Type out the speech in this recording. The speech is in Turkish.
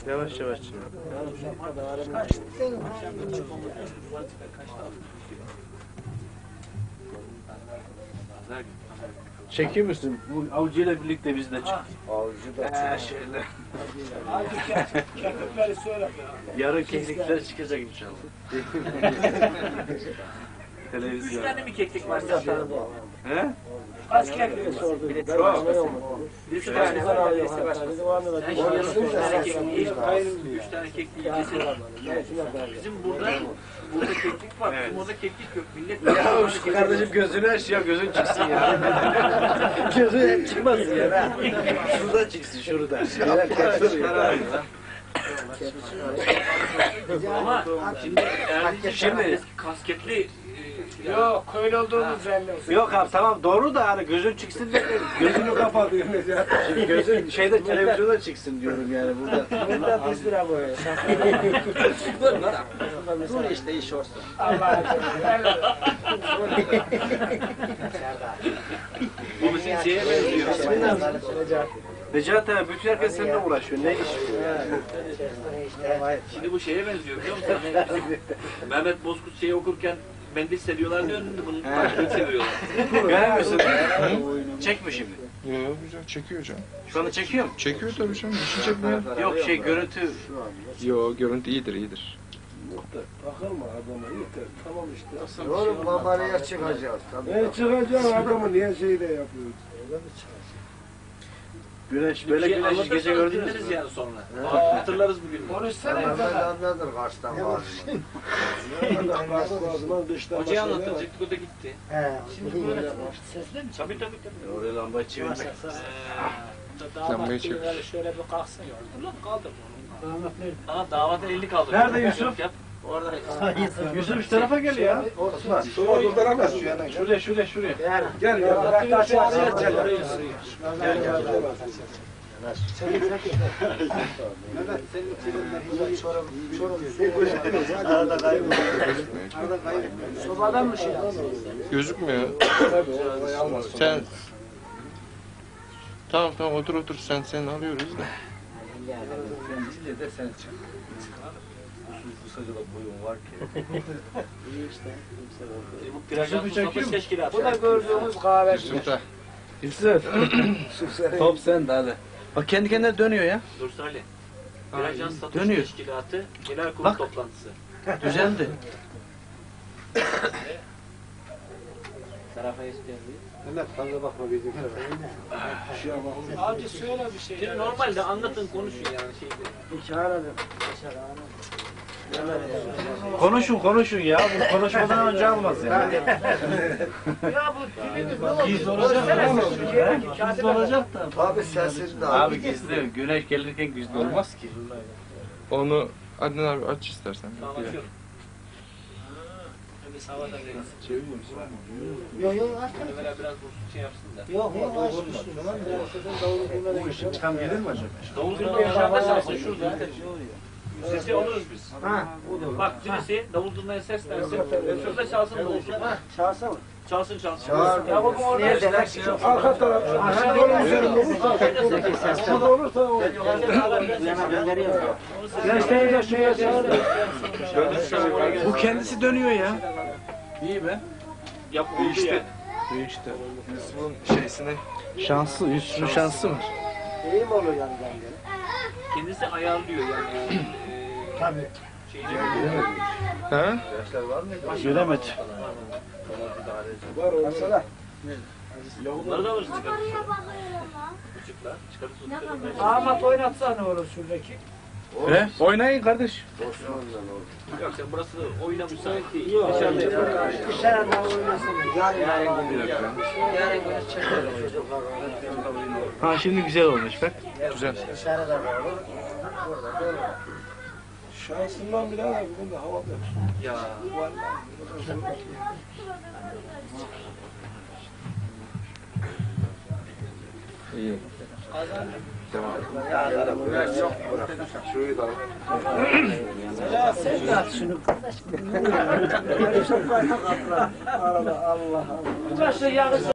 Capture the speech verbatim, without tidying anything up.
Yavaş yavaş. Çekiyor musun? Bu avcıyla birlikte biz de çık. Avcı da He şeyler. Yarın keklikler çıkacak inşallah. Televizyon. Üç tane mi keklik var zaten? He? Kaç keklik var? Üç tane var. Üç tane kekliği kesin. Bizim burada burada keklik var. Bizim orada keklik yok. Millet Ya şu kardeşim gözünü aç ya, gözün çıksın ya. Gözün çıkmasın ya. Şurada çıksın, şurada. ama şimdi Erdi'ciğim Şimdi- eski kasketli Yok, köylü olduğumuz belli olsun. Yok abi tamam doğru da hani gözün çıksın de gözünü kapat diyorsunuz ya. Şimdi gözün şeyde televizyonda çıksın diyorum yani burada. Burada bir lira boya. Dur işte iş olsun. Allah'a Ama senin şeye benziyor. Necati abi bütün herkes seninle uğraşıyor. Ne iş Şimdi bu şeye benziyor biliyor musun? Mehmet Bozkurt şeyi okurken mendil seriyorlar diyor, bunun taşını seriyorlar. Görüyor musun? Çek mi şimdi? Yok güzel çekiyor canım. Şu anda çekiyor mu? Çekiyor tabii canım. Niçin çekmiyor? Yok şey görüntü. Yok görüntü iyidir iyidir. bakılma adama yeter. Tamam işte. Oğlum babalıya çıkacağız. Ben çıkacağım adamı niye şey de yapıyoruz? Güneş böyle Şey güneş gece anlatırsanız gördün mü? dinleriz yani sonra. Aa, hatırlarız bugün. Konuşsana Mehmet efendim. anladır kaçtan var. Hocaya anlatacaktık, o da gitti. Şimdi böyle Tabii tabii tabii. Oraya lambayı çevirmek. Lambayı çevir. Şöyle bir kalksın ya. Dur lan kaldır bunu. Aa davada elini kaldır. Nerede Yusuf? Yap. Orada. Yusuf şu tarafa gel ya. Sonra durduramaz şu yana. Şuraya şuraya şuraya. Gel gel. Bırak taşı araya gel. Gel gel. Mehmet senin içinden çorum çorum. Arada kaybol. Arada kaybol. Sobadan mı şey yaptın? Gözükmüyor. Sen Tamam tamam otur otur sen sen alıyoruz da. Sen zille de sen çık. Kısaca da boyun var ki. Bu Pirajan Mustafa Teşkilatı. Bu da gördüğümüz kahve. Yusuf da. Yusuf. Top sen de hadi. Bak kendi kendine dönüyor ya. Dur Salih. Pirajan Satış dönüyor. Teşkilatı Genel Kurul Bak. toplantısı. Düzeldi. Tarafa isteyen Mehmet fazla bakma bizim. Abi söyle bir şey. Şimdi normalde anlatın konuşun yani şeyde. Konuşun konuşun ya. Bu konuşmadan önce almaz ya. Ya bu Gizli olacak da. Gizli olacak da. Abi sesin de Abi gizli. Güneş gelirken gizli olmaz ki. Onu Adnan abi aç istersen. Anlatıyorum. Biz havada veririz. Çeviriyor musun? Yok yok Böyle biraz bu şey yapsın da. Yok yok Bu ışık çıkan gelir mi acaba? Davul zurna yaşarda çalsın şurada. Sesi alırız biz. Ha. Bak birisi davul zurnaya ses versin. Şurada çalsın davul zurna. Çalsana mı? Çalsın çalsın. Çağır. Ya bu orada arka taraf. Aşağı yolun üzerinde olursa. Burada olursa o. Gençleri de şeye çağır. Bu kendisi dönüyor ya. İyi be. Yap oldu yani. İyi işte. Yusuf'un şeysini Şanslı, Yusuf'un şansı var. İyi mi olur yani? Kendisi ayarlıyor yani. Tabii. ha? Göremedi. Var olsa. Bunları da alırız çıkarız. Küçükler çıkarız. Ahmet oynatsa ne olur şuradaki? He? Oynayın kardeş. Yok sen burası oyuna müsait değil. Yok. Dışarıda yapalım. Dışarıda oynasın. Yani yarın Bir dakika. yarın güne çekelim çocuklar. Ha şimdi güzel olmuş bak. Güzel. Dışarıda olur. Şansından birader bugün de havada. Ya. İyi. Devam. Şurayı da. Ya sen de at şunu. Arada Allah Allah. Başta yarısı